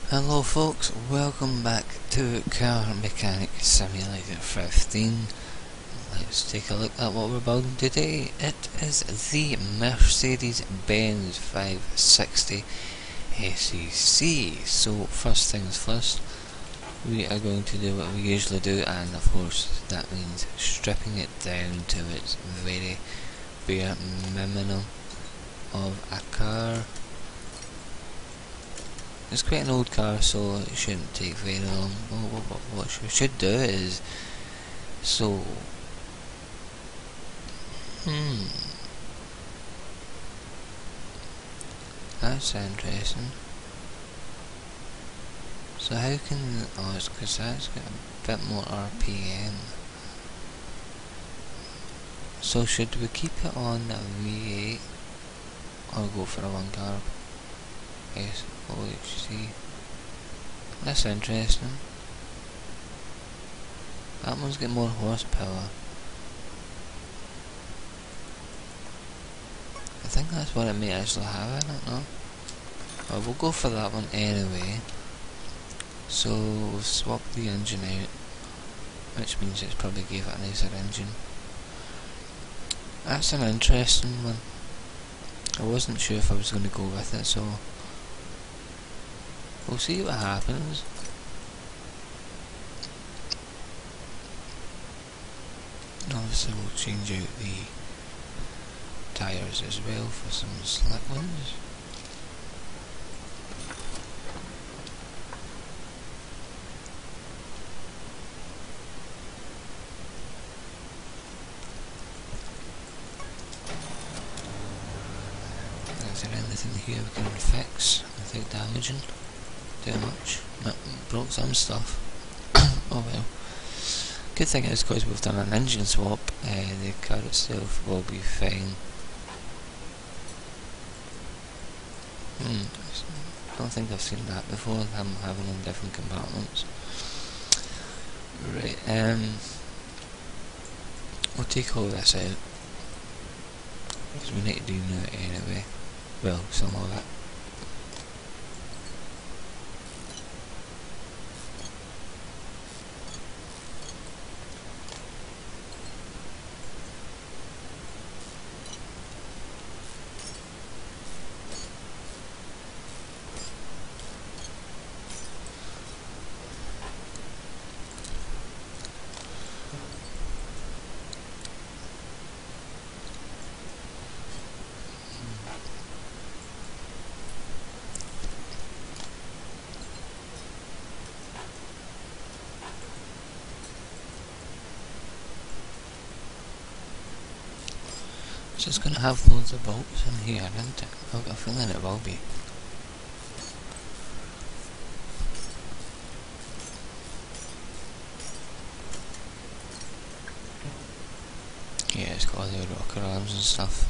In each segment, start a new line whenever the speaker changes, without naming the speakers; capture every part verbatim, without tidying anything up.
Hello folks, welcome back to Car Mechanic Simulator fifteen. Let's take a look at what we're building today. It is the Mercedes-Benz five sixty S E C. So first things first, we are going to do what we usually do, and of course that means stripping it down to its very bare minimum of a car. It's quite an old car, so it shouldn't take very long. What, what, what we should do is, so, hmm, that's interesting. So how can, oh it's because that's got a bit more R P M. So should we keep it on a V eight, or go for a one carb? Yes, O H C. That's interesting. That one's got more horsepower. I think that's what it may actually have, I don't know. Well, we'll go for that one anyway. So we'll swap the engine out, which means it's probably gave it a nicer engine. That's an interesting one. I wasn't sure if I was going to go with it, so we'll see what happens. Obviously we'll change out the tyres as well for some slick ones. Is there anything here we can fix without damaging too much? No, broke some stuff. Oh well. Good thing is, because we've done an engine swap, uh, the car itself will be fine. Hmm, I don't think I've seen that before, them having in different compartments. Right, um, we'll take all this out, because we need to do that anyway. Well, some of it. It's just going to have loads of bolts in here, isn't it? I've got a feeling it will be. Yeah, it's got all the rocker arms and stuff.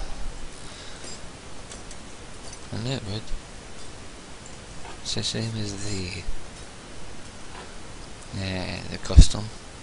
I knew it would. It's the same as the uh, the custom.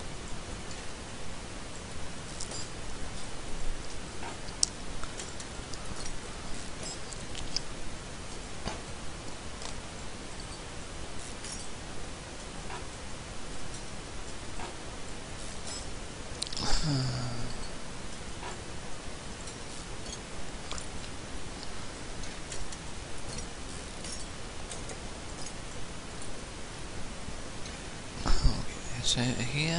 It's out of here.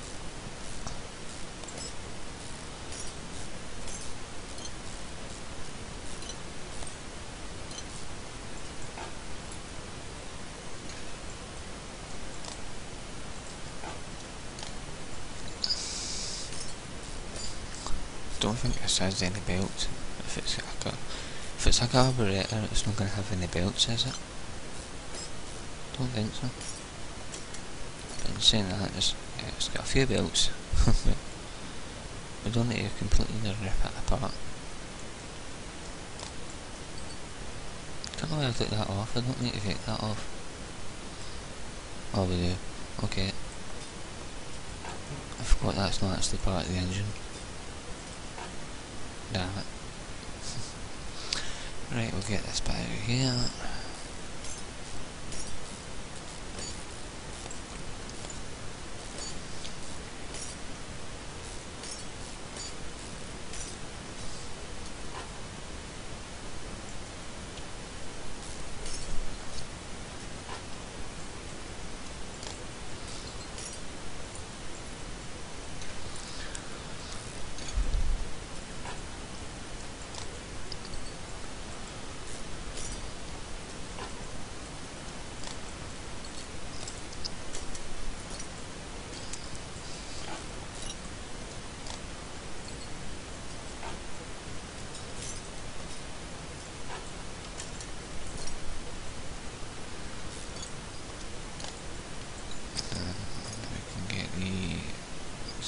Don't think this has any belts. If it's a car, if it's a carburetor, it's not going to have any belts, is it? Don't think so. But in saying that, it's, yeah, it's got a few belts. We don't need to completely rip it apart. Don't know why I took that off. I don't need to take that off. Oh, we do. Okay. I forgot that's not actually part of the engine. Damn it. Right, we'll get this bit out of here.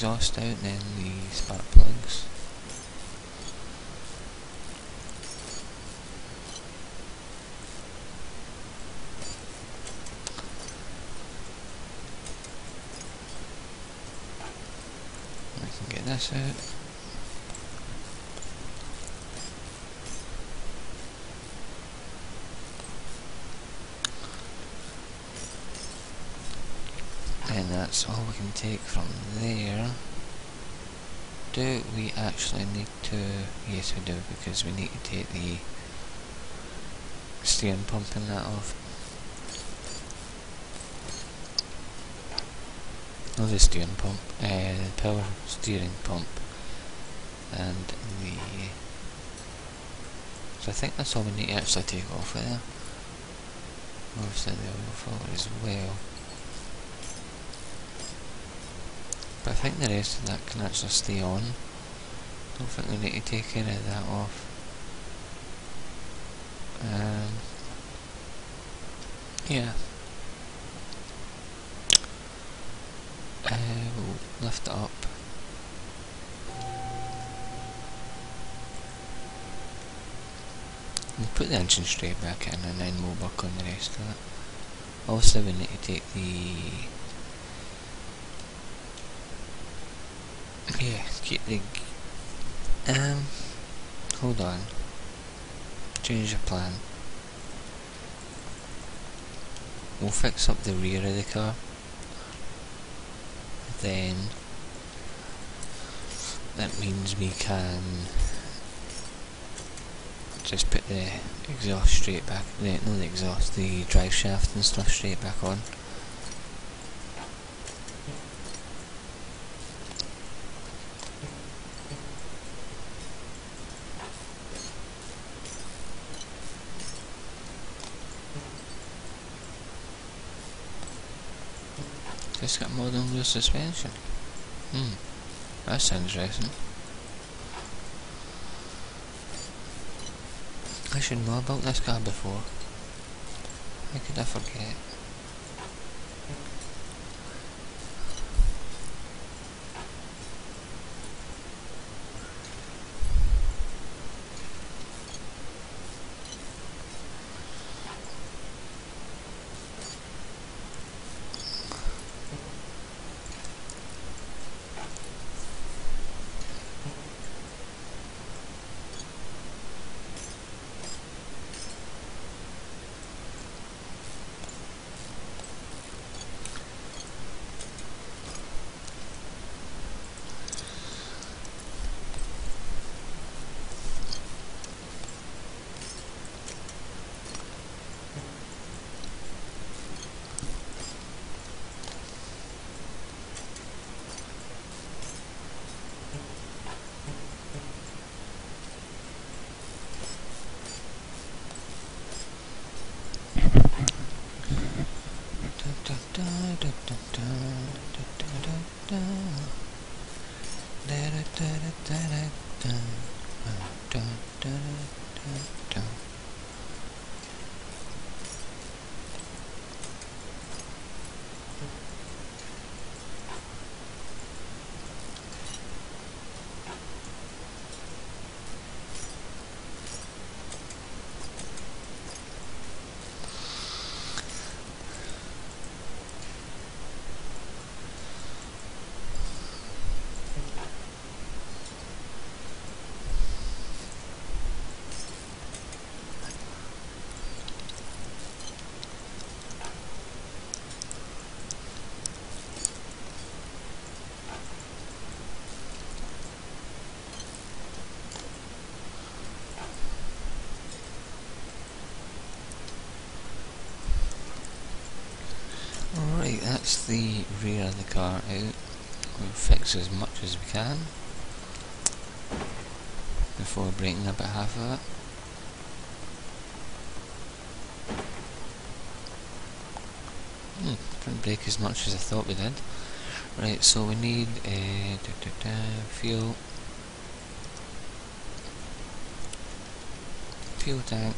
exhaust out and then the spark plugs. I can get this out. And that's all we can take from there. Do we actually need to? Yes we do, because we need to take the steering pump and that off. Not the steering pump, uh, the power steering pump. And the... So I think that's all we need to actually take off of there. Obviously the oil filter as well. But I think the rest of that can actually stay on. Don't think we need to take any of that off. Um, yeah. Uh, we'll lift it up. We'll put the engine straight back in and then we'll work on the rest of it. Also we need to take the... Yeah, keep the... Um, hold on. Change the plan. We'll fix up the rear of the car. Then that means we can just put the exhaust straight back, the, not the exhaust, the drive shaft and stuff straight back on. It's got modern wheel suspension. Hmm, that's interesting. I should know about this car before. How could I forget? Alright, that's the rear of the car out. We'll fix as much as we can before breaking about half of it. Hmm, didn't break as much as I thought we did. Right, so we need uh, da, da, da, fuel, fuel tank,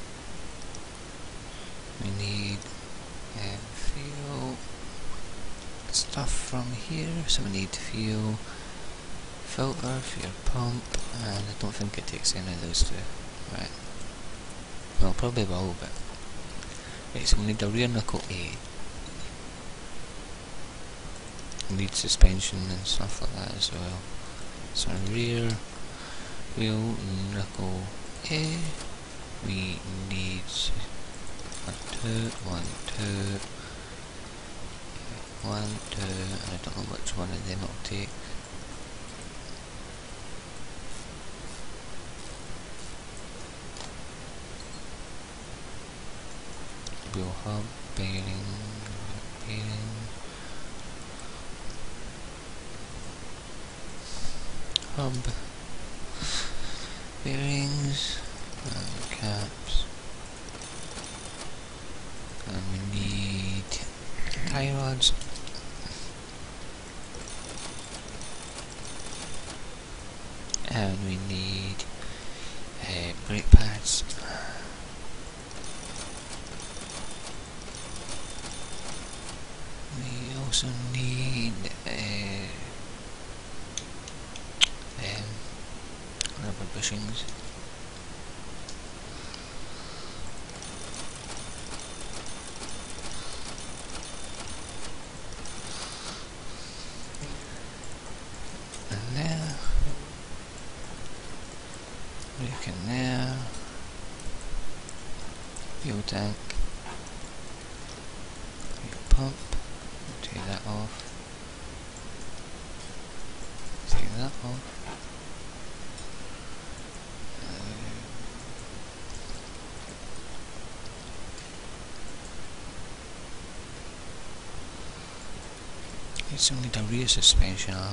we need uh, fuel, stuff from here. So we need fuel, filter for your pump, and I don't think it takes any of those two. Right. Well, probably will, but... Right, so we need a rear knuckle A. We need suspension and stuff like that as well. So rear wheel knuckle A. We need one, two, one, two, one, two, and I don't know which one of them it'll take. Wheel hub, bearing, bearing, hub, bearings, and caps, and we need tie rods, and we need uh, brake pads. We also need uh, um, rubber bushings. And there, brake in there, fuel tank, fuel pump. Take that off. Take that off. Uh, it's only the rear suspension arm.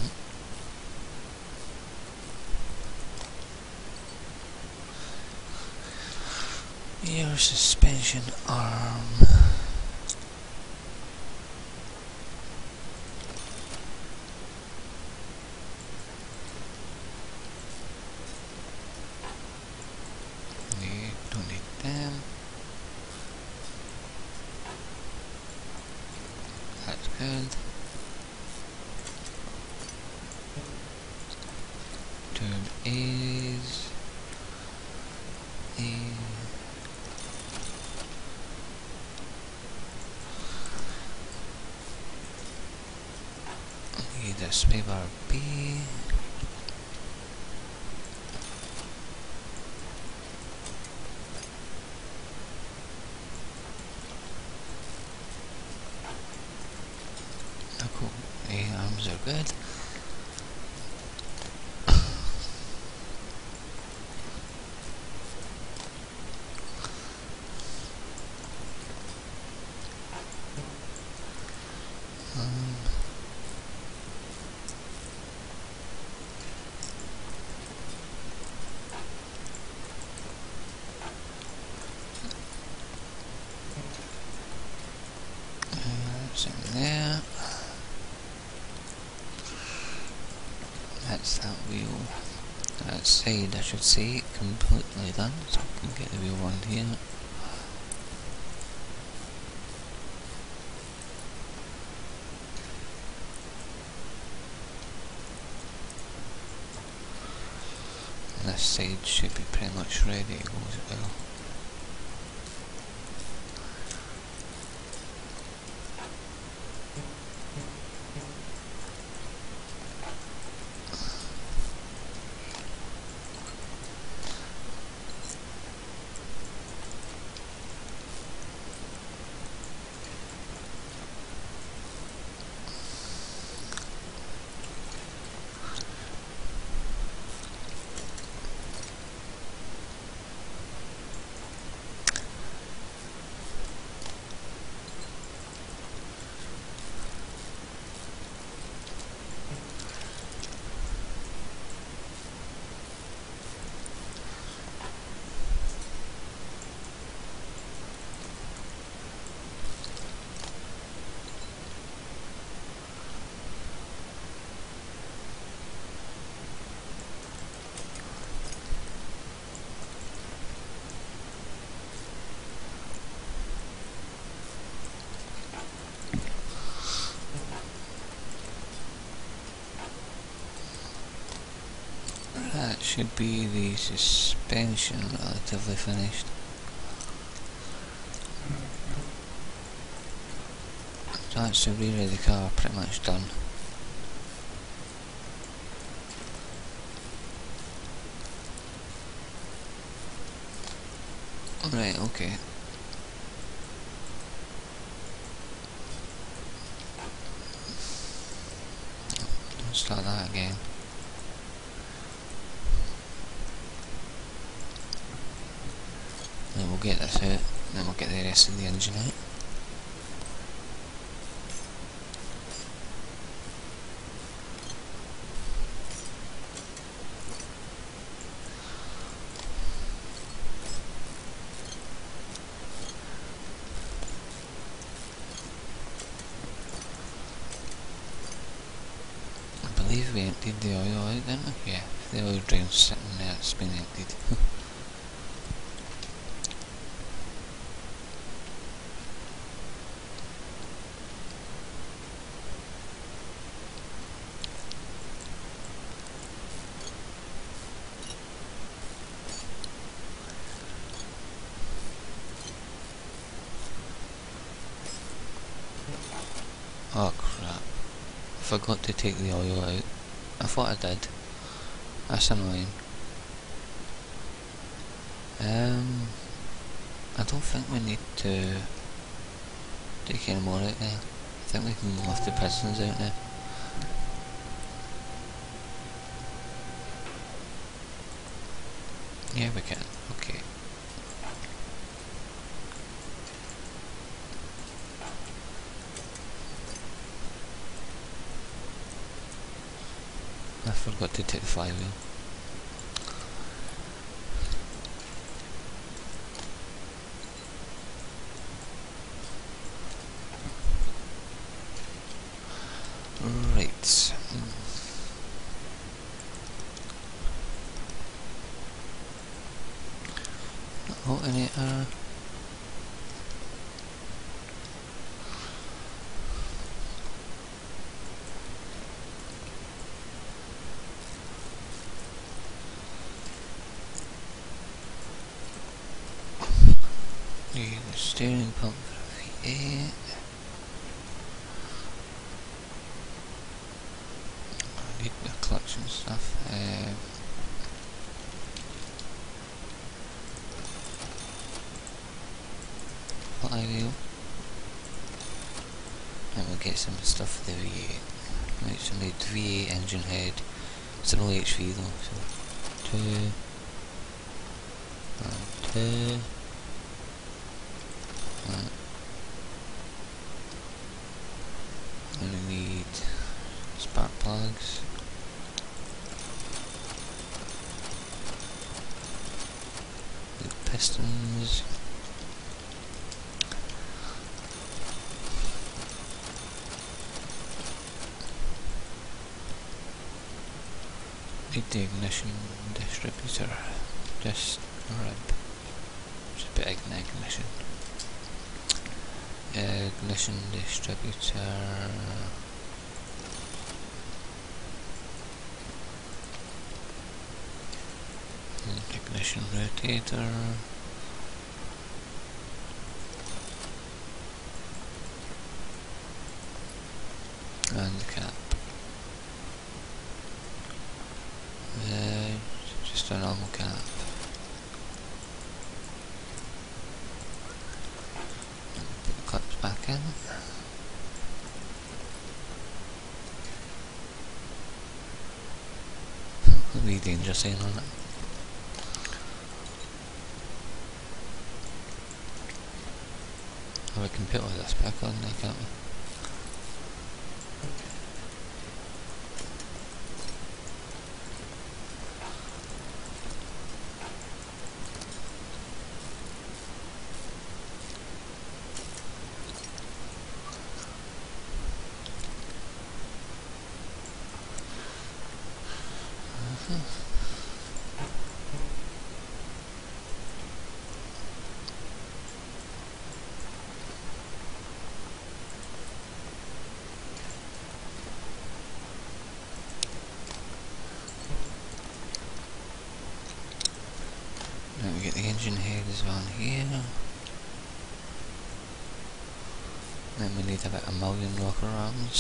Rear suspension arm. That's good. Tube is A. Need a sway bar B. Cool. A arms are good. um, that's in there. That's that wheel. That side, I should say, completely done. So we can get the wheel on here. And this side should be pretty much ready to go as well. should be the suspension relatively finished. So that's the rear of the car pretty much done. Right, okay. Let's start that again. Then we'll get this out, then we'll get the rest of the engine out. I believe we emptied the oil out, didn't we? Yeah, the oil drain's sitting there, it's been emptied. Oh crap, I forgot to take the oil out. I thought I did. That's annoying. Um, I don't think we need to take any more out there. I think we can lift the pistons out now. Yeah, we can. Okay. I forgot to take the flywheel. Right. Alternator. Need the steering pump for V eight. I need the clutch and stuff. Uh, flywheel. And we'll get some stuff for the V eight. Right, so we need V eight engine head. It's an H V though, so two and two. Right. And we need spark plugs. The pistons. Need the ignition distributor. Just rib. Just a bit of ignition. Ignition distributor. Ignition rotator. And the cap. Uh, just a normal cap. Put the clips back in. A wee danger sign on it. Oh, we can put all this back on there, can't we? There's one here. Then we need about a million rocker arms.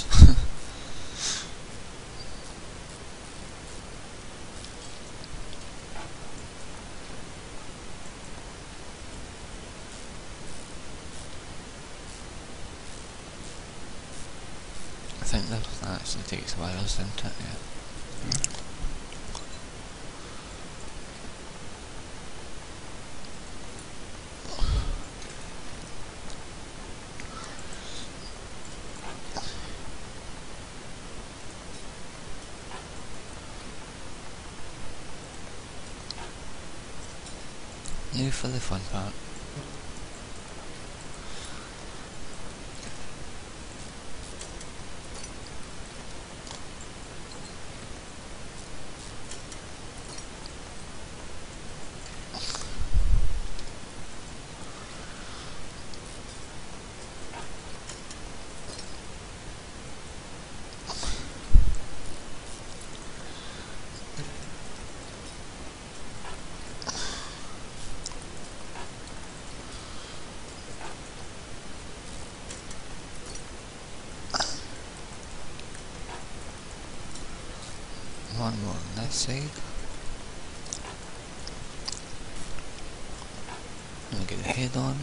I think that actually takes wires, doesn't it? Yeah. Now for the fun part. One more on this side. And we get the head on.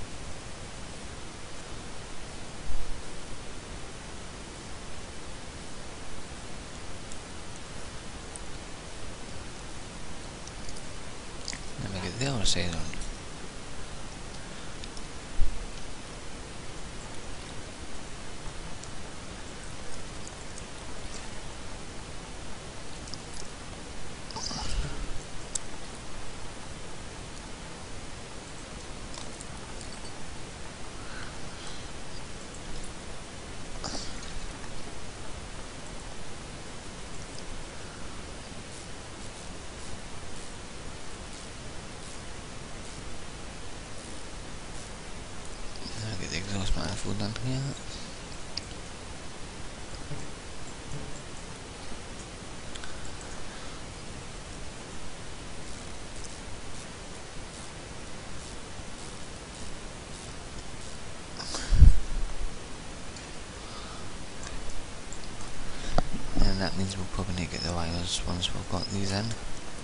Then we get the other side on. The exhaust manifold down here. And that means we'll probably need to get the wires once we've got these in.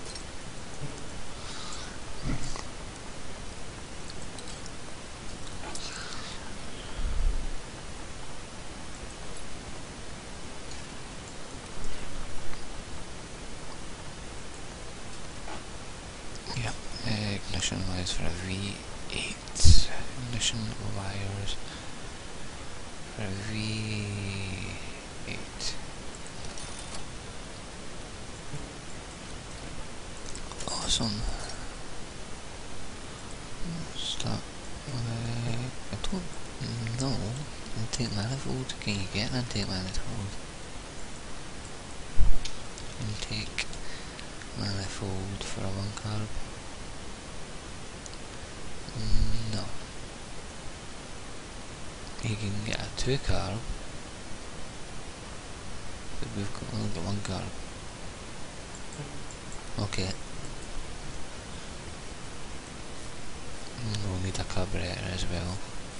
Yep, uh, ignition wires for a V eight. Ignition wires for a V eight. Awesome. Start. Uh, I don't know. Intake manifold. Can you get an intake manifold? Intake manifold for a one carb. No. You can get a two carb, but we've got only got one carb. Okay. We'll need a carburetor as well.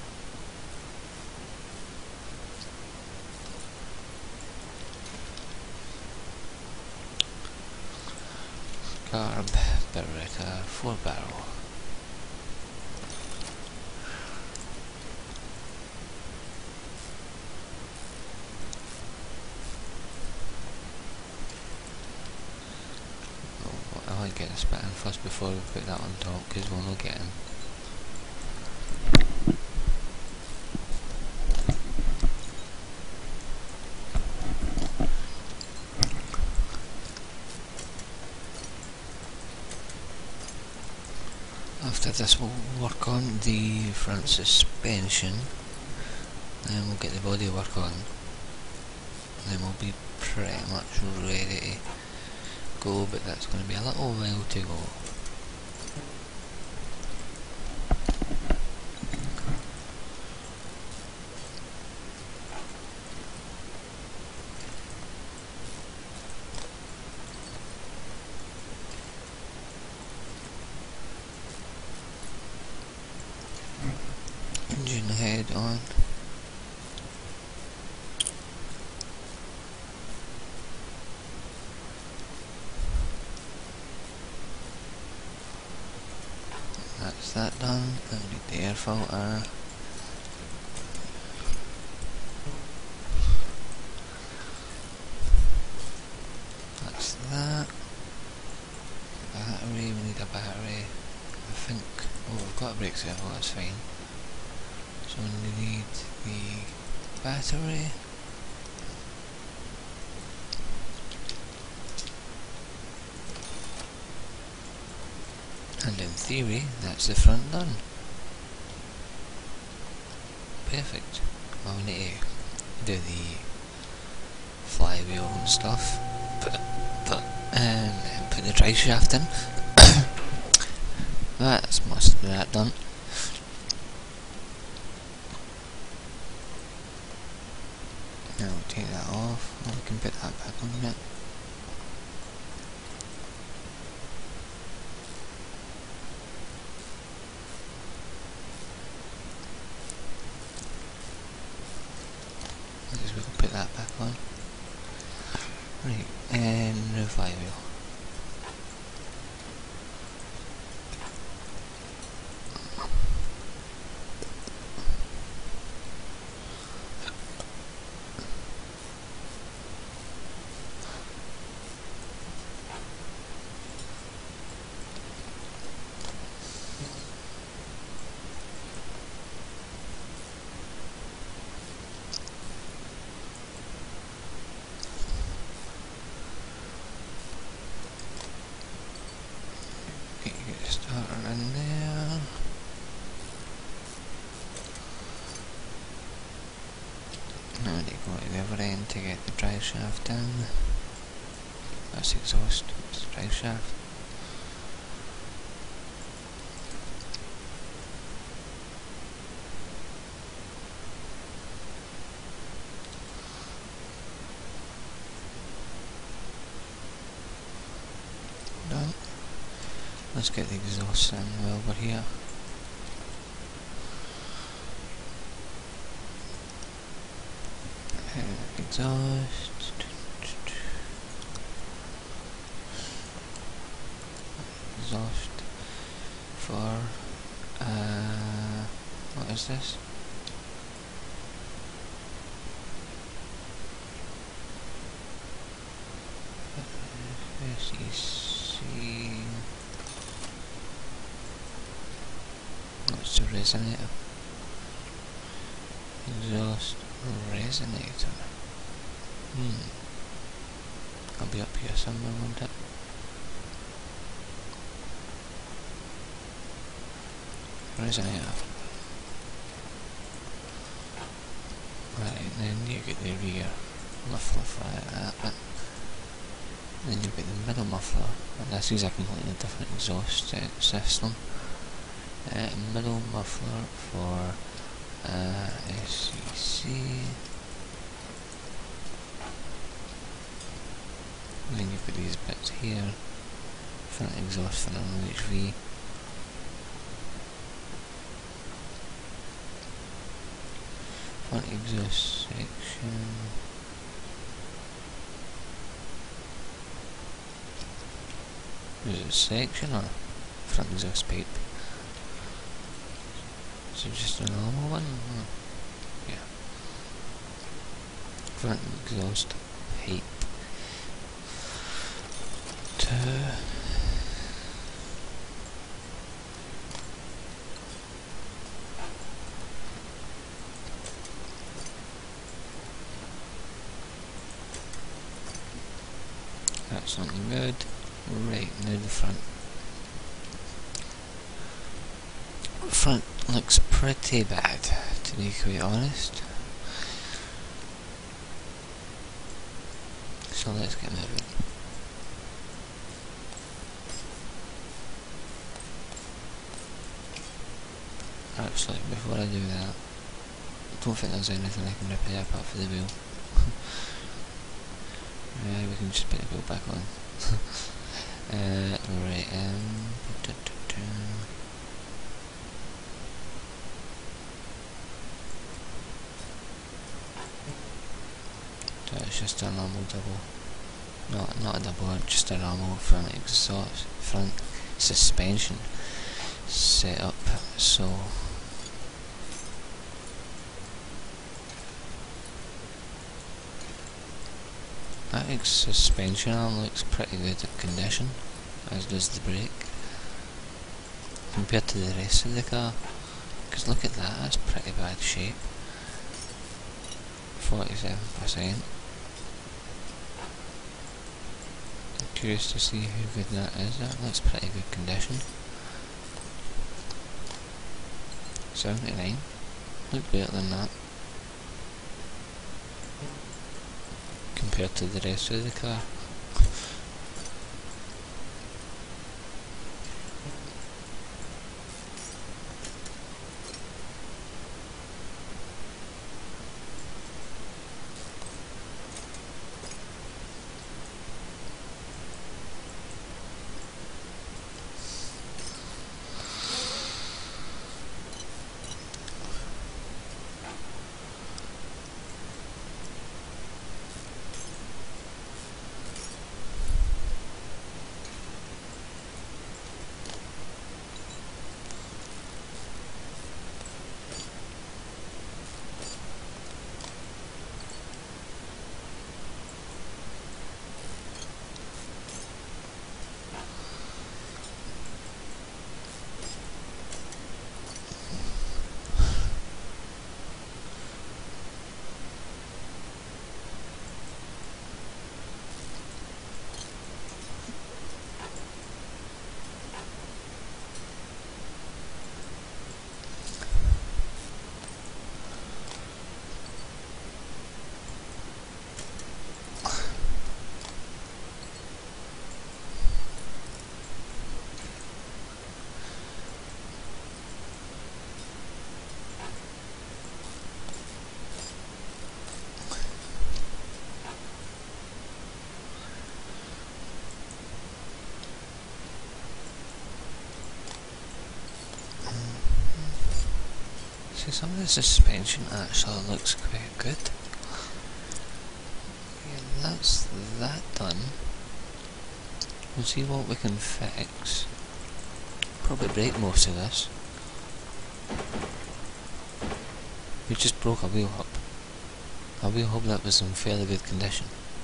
Carburetor, four barrel. Oh, I like getting a spit in first before we put that on top, because we'll not get in. After this we'll work on the front suspension, then we'll get the body work on, then we'll be pretty much ready to go, but that's going to be a little while to go. engine head on. That's that done. I need the air filter. That's that. Battery, we need a battery. I think, oh, we've got a brake servo, that's fine. So we need the battery. And in theory, that's the front done. Perfect. Well, we need to do the flywheel and stuff. Put, put, um, put the drive shaft in. That's most of that done. Now we'll take that off, and we can put that back on it. Because we can put that back on. Right, and the flywheel. Starter in there. Now we need to go to the other end to get the drive shaft in. That's the exhaust, it's the drive shaft. Done. Let's get the exhaust in while we're here. Uh, exhaust. Exhaust for uh, what is this? S E C. What's the resonator? Exhaust resonator. Hmm. I'll be up here somewhere, won't it? Resonator. Right, then you get the rear muffler for that bit. Then you get the middle muffler, and this is a completely different exhaust uh, system. Uh, middle muffler for uh, S E C. And then you put these bits here. Front exhaust for normal H V. Front exhaust section. Is it section or front exhaust pipe? Is it just a normal one? Oh, yeah. Front exhaust pipe. To that's looking good. Right, now the front. Front looks pretty bad, to be quite honest. So let's get moving. Actually, before I do that, I don't think there's anything I can repair apart from the wheel. Yeah, we can just put the wheel back on. uh, right, um... Da, da, da. it's just a normal double, not not a double, just a normal front exhaust, front suspension setup. So that ex suspension arm looks pretty good at condition, as does the brake, compared to the rest of the car. Because look at that, that's pretty bad shape. forty-seven percent. I'm curious to see how good that is. That looks pretty good condition. seventy-nine. Look better than that compared to the rest of the car. Some of the suspension actually looks quite good. Yeah, that's that done. We'll see what we can fix. Probably break most of this. We just broke a wheel hub. A wheel hub that was in fairly good condition.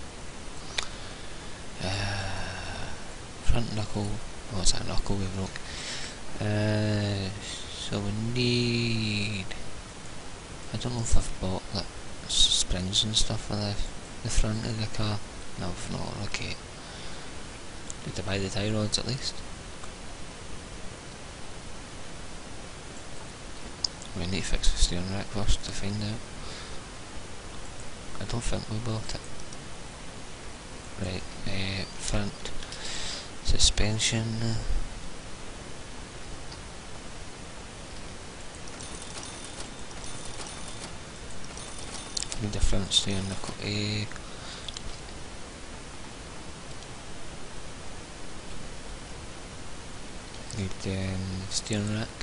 Uh, front knuckle. What's that knuckle we broke? Uh, so we need. I don't know if I've bought like springs and stuff for the, the front of the car. No, if not, okay. Need to buy the tie rods at least. We need to fix the steering rack first to find out. I don't think we bought it. Right, uh, front suspension. Need the front steering knuckle A. Need the um, steering rack.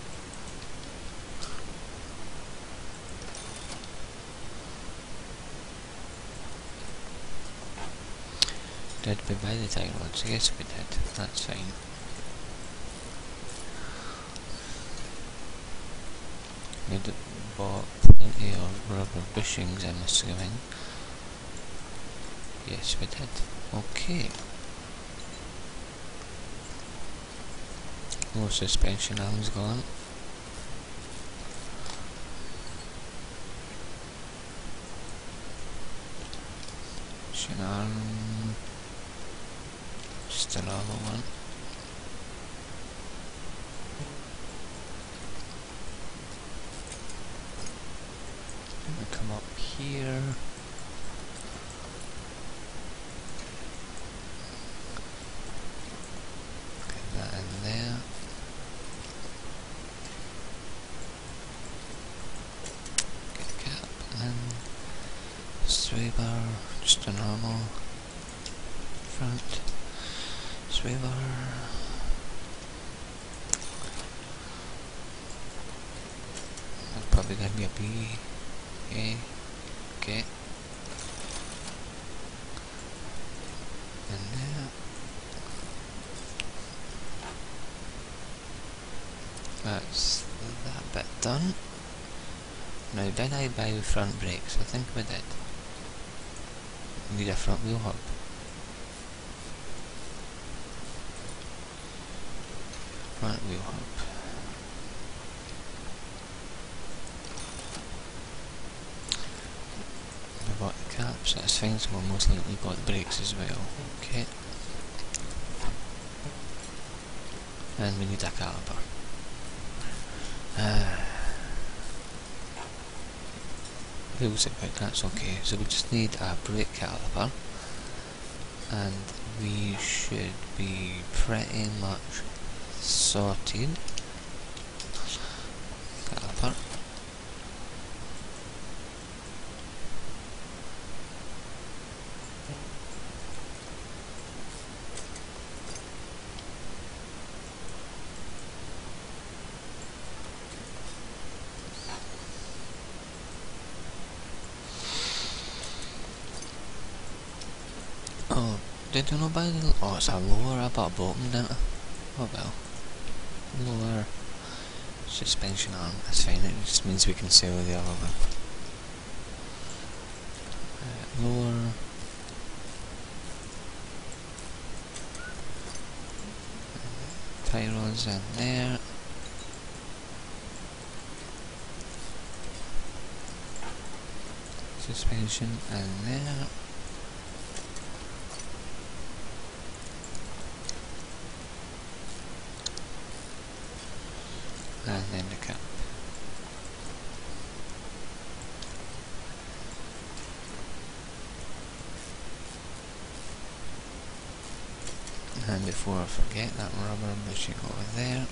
Did we buy the tie rods? Yes we did, that's fine. We did bought plenty of rubber bushings, I'm assuming. Yes we did. Okay. More suspension arms gone. Suspension arm. Just a normal one. Come up here. Get that in there. Get a cap and then sway bar, just a normal front sway bar. That's probably gonna be a B. Okay, okay. done. Now, did I buy the front brakes? I think we did. Need a front wheel hub. Front wheel hub. We bought the caps, that's fine, so we'll most likely got the brakes as well. Okay. And we need a caliper. Uh, wheels about, that's okay. So we just need a brake caliper. And we should be pretty much sorted. Caliper. Oh, did you know by the... Oh, it's a lower, I bought a bottom, didn't I? Oh well. Lower suspension arm, that's fine, it just means we can sell the other one. Uh, lower... tie rods in there. Suspension in there. And then the cap. And before I forget, that rubber bushing over there.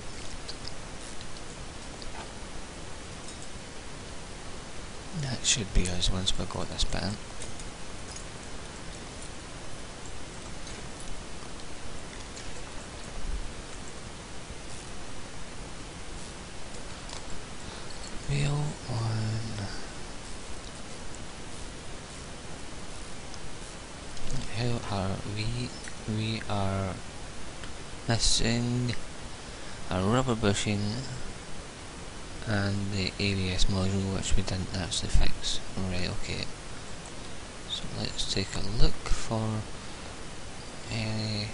That should be us once we got this bit in. Wheel on. How are we? We are missing a rubber bushing and the A B S module, which we didn't actually fix. Right, okay. So let's take a look for any.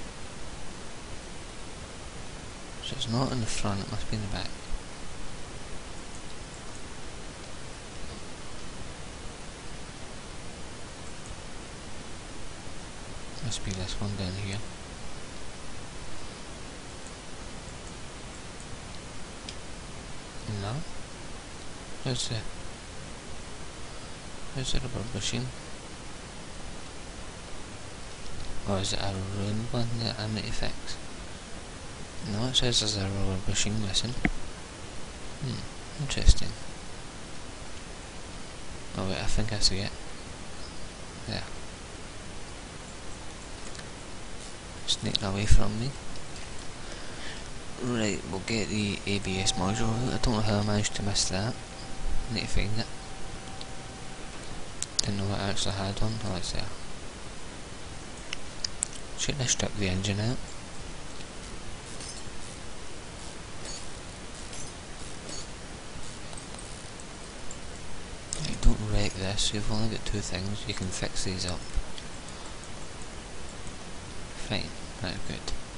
So it's not in the front, it must be in the back. Must be this one down here. No? Where's the... Where's the rubber bushing? Or is it a ruined one that I need to fix? No, it says there's a rubber bushing missing. Hmm, interesting. Oh wait, I think I see it. There. Sneaking away from me. Right, we'll get the A B S module out. I don't know how I managed to miss that. Need to find it. Didn't know what I actually had one. Oh, it's there. Shouldn't I strip the engine out? Right, don't wreck this. You've only got two things. You can fix these up. Fine. That's good.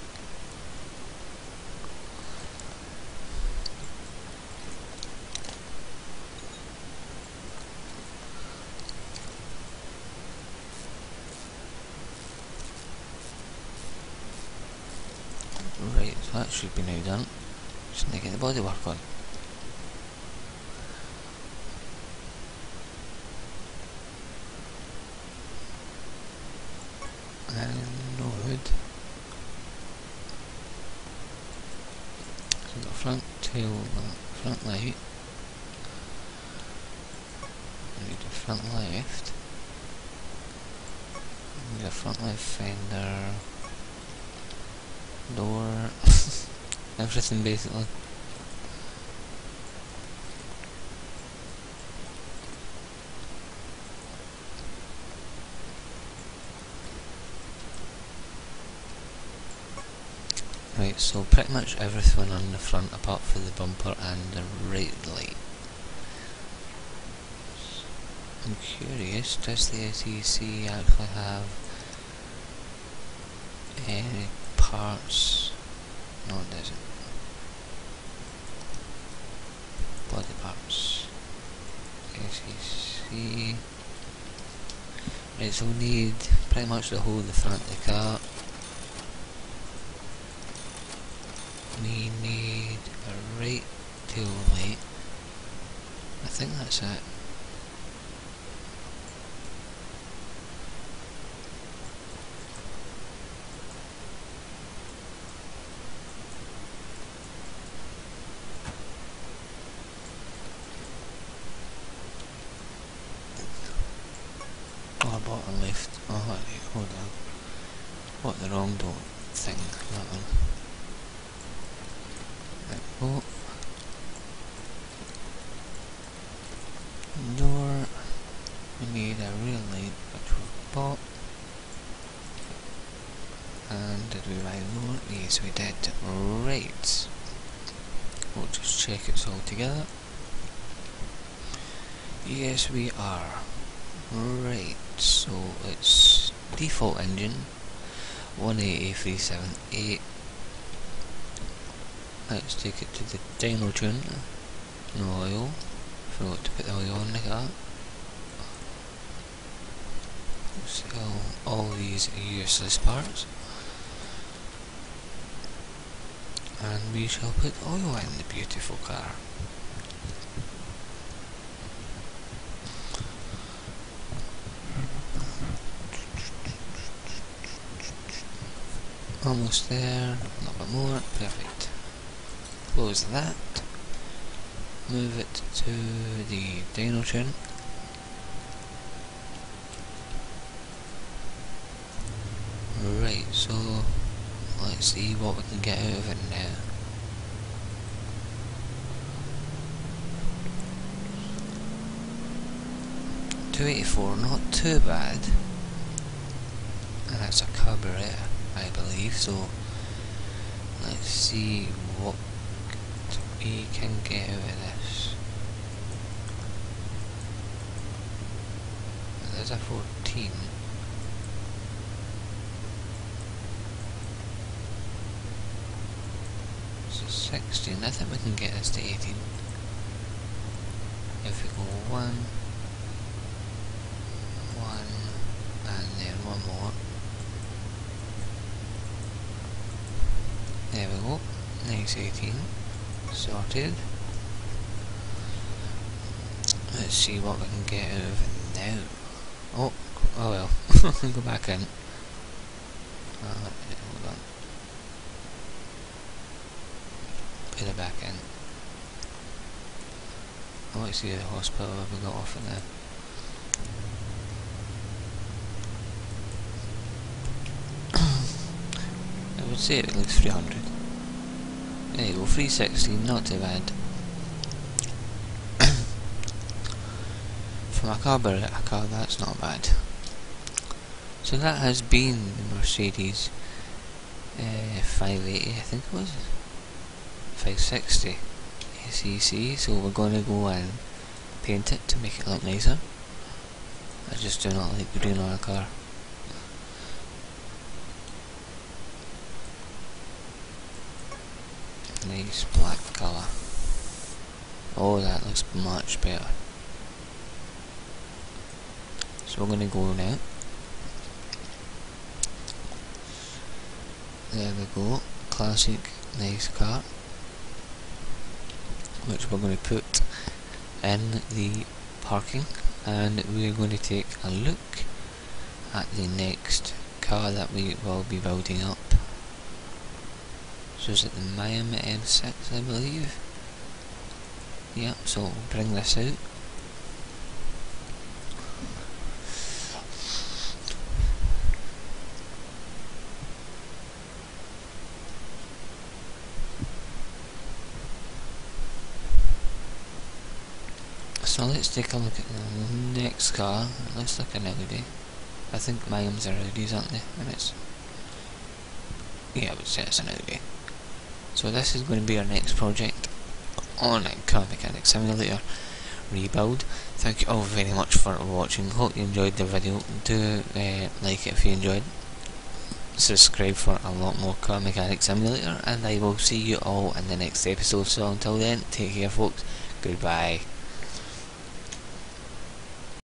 Right, so that should be now done. Just need to get the bodywork on. And no hood. So we've got front tail, uh, front light. We need a front left. We need a front left fender. Door. Everything basically. Right, so pretty much everything on the front apart from the bumper and the right light. curious, does the S E C actually have any parts? No, it doesn't. Body parts. S E C. Right, so we need pretty much the whole of the front of the car. We need a right tail light. I think that's it. Oh, bottom left. Oh, right, hold on. What, the wrong door thing? That one. Right, oh. Door. We need a rear light, which we bought. And did we ride more? Yes, we did. Right. We'll just check it's all together. Yes, we are. Right, so it's default engine, one eighty three seventy-eight. Let's take it to the dyno tune. No oil. Forgot to put the oil on the car. Sell all these useless parts. And we shall put oil in the beautiful car. Almost there, a little bit more, perfect. Close that. Move it to the dyno tune. Right, so let's see what we can get out of it now. two eighty-four, not too bad. And that's a carburetor, I believe, so let's see what we can get out of this. There's a fourteen. So sixteen, I think we can get this to eighteen. If we go one, one, and then one more. There we go, nice eighteen, sorted. Let's see what we can get out of it now. Oh, oh well, go back in. Uh, hold on. Put it back in. Oh, let's see the horsepower we got off it now. I would say it looks three hundred. There you go, three sixty, not too bad. For my carburetor car, that's not bad. So that has been the Mercedes uh, five eighty, I think it was. five sixty S E C, so we're going to go and paint it to make it look nicer. I just do not like green on a car. Nice black colour. Oh, that looks much better. So we're going to go now. There we go. Classic, nice car. Which we're going to put in the parking. And we're going to take a look at the next car that we will be building up. So is it the Miami M six, I believe? Yep, so we'll bring this out. So let's take a look at the next car. It looks like an Audi. I think Miami's are Audis, aren't they? And it's... yeah, I would say it's an Audi. So this is going to be our next project on Car Mechanic Simulator. rebuild. Thank you all very much for watching. Hope you enjoyed the video. Do uh, like it if you enjoyed. Subscribe for a lot more Car Mechanic Simulator, and I will see you all in the next episode. So until then, take care folks, goodbye.